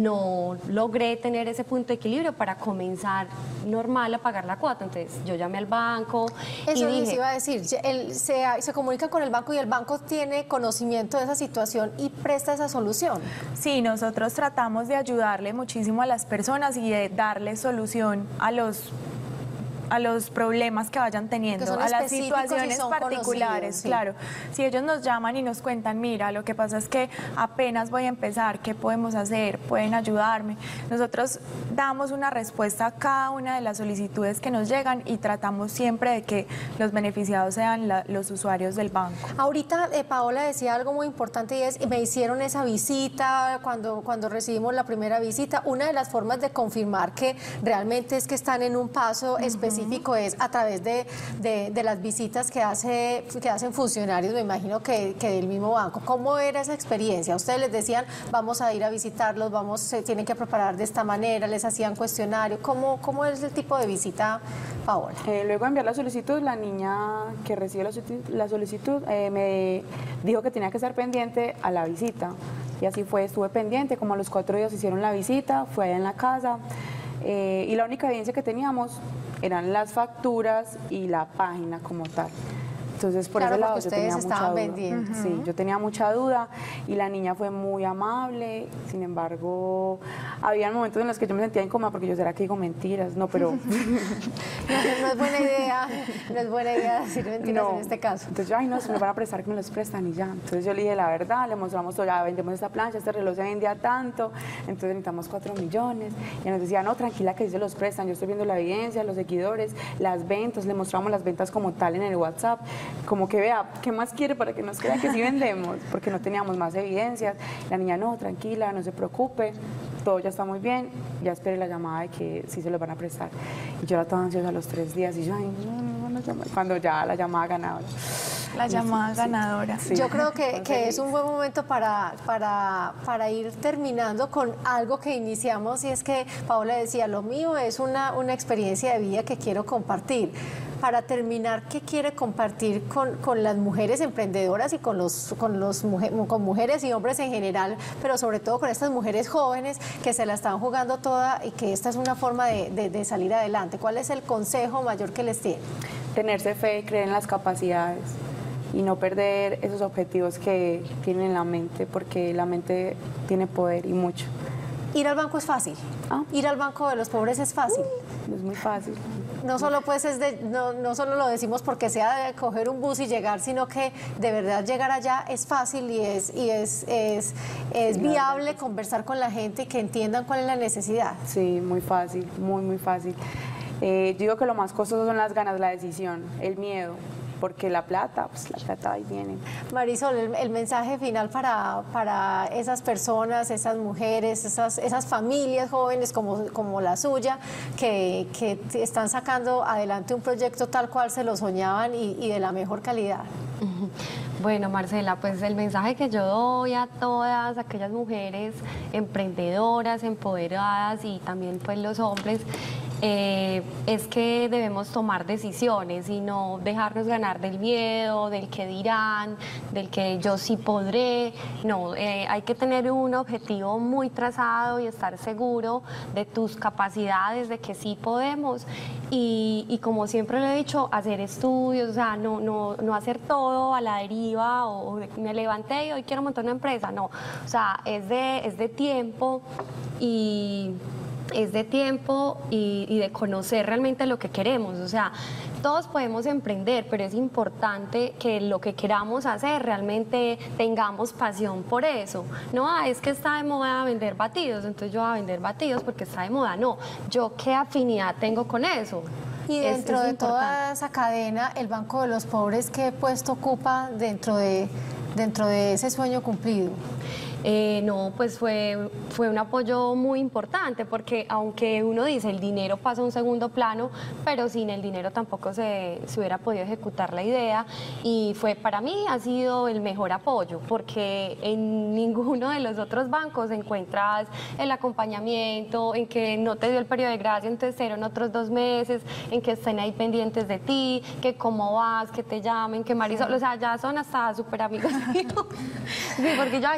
no logré tener ese punto de equilibrio para comenzar normal a pagar la cuota. Entonces, yo llamé al banco Eso y les dije, iba a decir, él se, se comunica con el banco y el banco tiene conocimiento de esa situación y presta esa solución. Sí, nosotros tratamos de ayudarle muchísimo a las personas y de darle solución a los a los problemas que vayan teniendo, a las situaciones particulares, sí. Claro. Si ellos nos llaman y nos cuentan, mira, lo que pasa es que apenas voy a empezar, ¿qué podemos hacer? ¿Pueden ayudarme? Nosotros damos una respuesta a cada una de las solicitudes que nos llegan y tratamos siempre de que los beneficiados sean la, los usuarios del banco. Ahorita eh, Paola decía algo muy importante y es, me hicieron esa visita cuando, cuando recibimos la primera visita. Una de las formas de confirmar que realmente es que están en un paso uh-huh. específico es a través de, de, de las visitas que, hace, que hacen funcionarios, me imagino que, que del mismo banco. ¿Cómo era esa experiencia? Ustedes les decían, vamos a ir a visitarlos, vamos, se tienen que preparar de esta manera, les hacían cuestionario. ¿Cómo, cómo es el tipo de visita, Paola? Eh, luego de enviar la solicitud, la niña que recibe la solicitud, la solicitud eh, me dijo que tenía que estar pendiente a la visita. Y así fue, estuve pendiente, como a los cuatro días hicieron la visita, fue allá en la casa. Eh, y la única evidencia que teníamos eran las facturas y la página como tal. Entonces, por claro, ese lado yo tenía mucha duda. Uh-huh. Sí, yo tenía mucha duda y la niña fue muy amable. Sin embargo, había momentos en los que yo me sentía incómoda porque yo, ¿será que digo mentiras? No, pero... no, no es buena idea, no es buena idea decir mentiras no. en este caso. Entonces, yo, ay, no, se me van a prestar que me los prestan y ya. Entonces, yo le dije la verdad, le mostramos todo, ya vendemos esta plancha, este reloj se vendía tanto, entonces necesitamos cuatro millones. Y ella nos decía, no, tranquila que sí se los prestan, yo estoy viendo la evidencia, los seguidores, las ventas, le mostramos las ventas como tal en el WhatsApp. Como que vea, ¿qué más quiere para que nos crea que sí vendemos? Porque no teníamos más evidencias. La niña, no, tranquila, no se preocupe, todo ya está muy bien, ya espere la llamada de que sí se los van a prestar. Y yo era toda ansiosa a los tres días y yo, ay, no, no van a llamar. Cuando ya la llamada ganadora. La llamada sí, ganadora. Sí. Yo creo que, que es un buen momento para, para, para ir terminando con algo que iniciamos y es que Paola decía, lo mío es una, una experiencia de vida que quiero compartir. Para terminar, ¿qué quiere compartir con, con las mujeres emprendedoras y con, los, con, los mujer, con mujeres y hombres en general, pero sobre todo con estas mujeres jóvenes que se la están jugando toda y que esta es una forma de, de, de salir adelante? ¿Cuál es el consejo mayor que les tiene? Tenerse fe, creer en las capacidades y no perder esos objetivos que tienen en la mente, porque la mente tiene poder y mucho. ¿Ir al banco es fácil? ¿Ah? ¿Ir al banco de los pobres es fácil? Uh, es muy fácil. No solo, pues, es de, no, no solo lo decimos porque sea de coger un bus y llegar, sino que de verdad llegar allá es fácil y es, y es, es, es sí, viable conversar con la gente y que entiendan cuál es la necesidad. Sí, muy fácil, muy, muy fácil. Eh, yo digo que lo más costoso son las ganas, la decisión, el miedo. Porque la plata, pues la plata ahí viene. Marisol, el, el mensaje final para, para esas personas, esas mujeres, esas, esas familias jóvenes como, como la suya, que, que están sacando adelante un proyecto tal cual se lo soñaban y, y de la mejor calidad. Bueno, Marcela, pues el mensaje que yo doy a todas aquellas mujeres emprendedoras, empoderadas y también pues los hombres, Eh, es que debemos tomar decisiones y no dejarnos ganar del miedo, del que dirán, del que yo sí podré. No, eh, hay que tener un objetivo muy trazado y estar seguro de tus capacidades, de que sí podemos. Y, y como siempre lo he dicho, hacer estudios, o sea, no, no, no hacer todo a la deriva o, o me levanté y hoy quiero montar una empresa. No, o sea, es de, es de tiempo y... es de tiempo y, y de conocer realmente lo que queremos. O sea, todos podemos emprender, pero es importante que lo que queramos hacer realmente tengamos pasión por eso. No, ah, es que está de moda vender batidos, entonces yo voy a vender batidos porque está de moda. No, yo qué afinidad tengo con eso. Y dentro es, es de toda esa cadena, el Banco de los Pobres, ¿qué puesto ocupa dentro de, dentro de ese sueño cumplido? Eh, no, pues fue, fue un apoyo muy importante porque aunque uno dice el dinero pasa a un segundo plano, pero sin el dinero tampoco se, se hubiera podido ejecutar la idea y fue para mí ha sido el mejor apoyo porque en ninguno de los otros bancos encuentras el acompañamiento, en que no te dio el periodo de gracia, entonces fueron otros dos meses, en que estén ahí pendientes de ti, que cómo vas, que te llamen, que Marisol, o sea, ya son hasta súper amigos míos, sí, porque ya, ya me extrañaban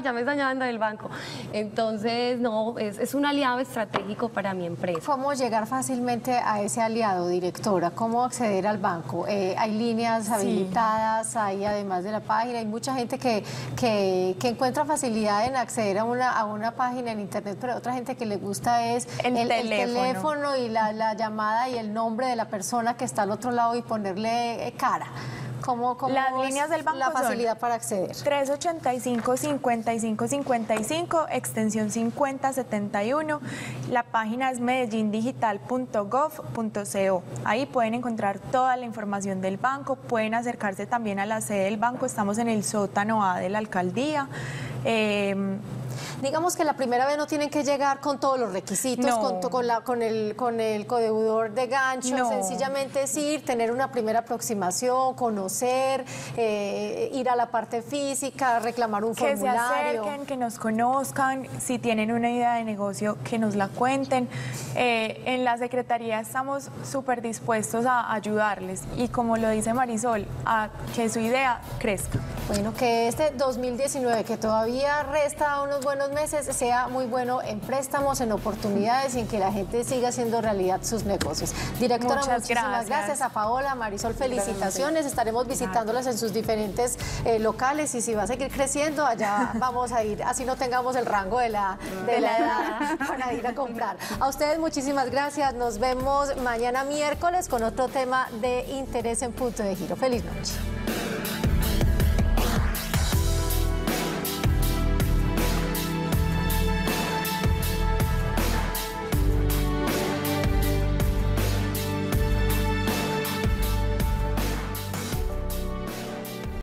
hablando del banco. Entonces, no, es, es un aliado estratégico para mi empresa. ¿Cómo llegar fácilmente a ese aliado, directora? ¿Cómo acceder al banco? Eh, ¿Hay líneas habilitadas? Sí. Hay, además de la página, hay mucha gente que, que, que encuentra facilidad en acceder a una, a una página en internet, pero otra gente que le gusta es el, el, teléfono. el teléfono y la, la llamada y el nombre de la persona que está al otro lado y ponerle cara. ¿Cómo, cómo Las líneas del banco la facilidad para acceder? tres ochenta y cinco, cincuenta y cinco cincuenta y cinco, extensión cincuenta setenta y uno. La página es medellín digital punto gov punto co. Ahí pueden encontrar toda la información del banco. Pueden acercarse también a la sede del banco. Estamos en el sótano A de la alcaldía. Eh, Digamos que la primera vez no tienen que llegar con todos los requisitos, no. con, con, la, con, el, con el codeudor de gancho, no. sencillamente es ir, tener una primera aproximación, conocer, eh, ir a la parte física, reclamar un que formulario. Que se acerquen, que nos conozcan, si tienen una idea de negocio, que nos la cuenten. Eh, en la Secretaría estamos súper dispuestos a ayudarles y, como lo dice Marisol, a que su idea crezca. Bueno, que este dos mil diecinueve, que todavía resta unos buenos meses, sea muy bueno en préstamos, en oportunidades y en que la gente siga haciendo realidad sus negocios. Directora, Muchas muchísimas gracias. gracias a Paola, Marisol, felicitaciones. Estaremos visitándolas en sus diferentes eh, locales y si va a seguir creciendo, allá vamos a ir, así no tengamos el rango de la, de la edad para ir a comprar. A ustedes muchísimas gracias. Nos vemos mañana miércoles con otro tema de interés en Punto de Giro. Feliz noche.